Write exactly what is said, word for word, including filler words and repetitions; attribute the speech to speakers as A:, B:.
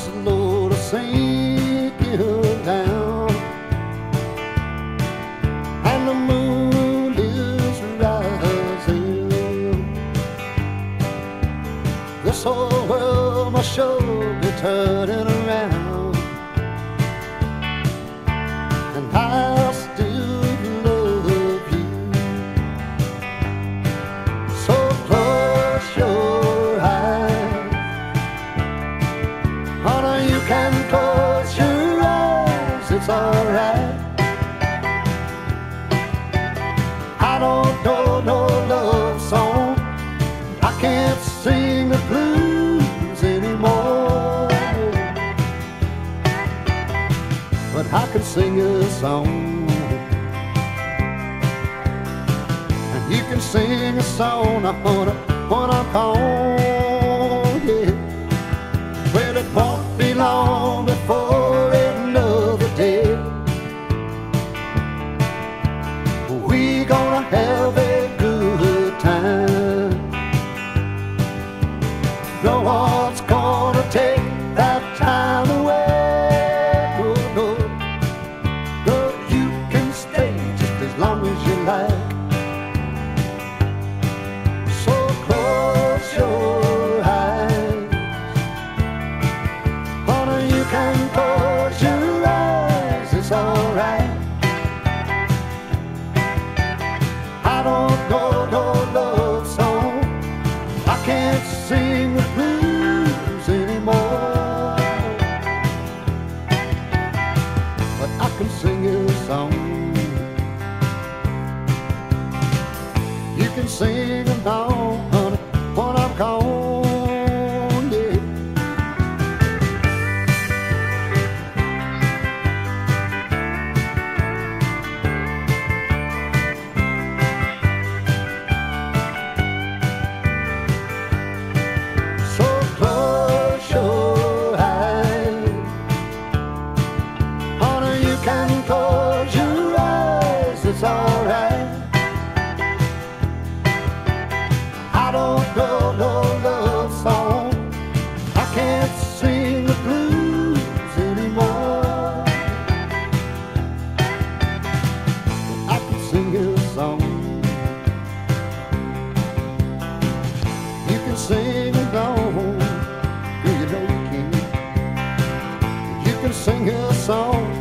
A: slow to sink you down, and the moon is rising. This whole world must surely turning around, and I still love you. So close your eyes, honey, you can close your eyes, it's alright. I don't know no love song, I can't sing the blues anymore, but I can sing a song, and you can sing a song, honey, when I'm gone, yeah. Well, it won't be long before another day we gonna have a good time. No one's gonna take that time away. No, no, no, you can stay just as long as you like. So close your eyes, honey, you can close your eyes, it's alright. I don't know no love song, I can't sing the blues anymore, but I can sing a song. You can sing along, honey, when I'm gone, yeah. So close your eyes, honey, you can close your eyes, it's alright. I don't know no love song, I can't sing the blues anymore, but I can sing a song. You can sing along, do you know you can? You can sing a song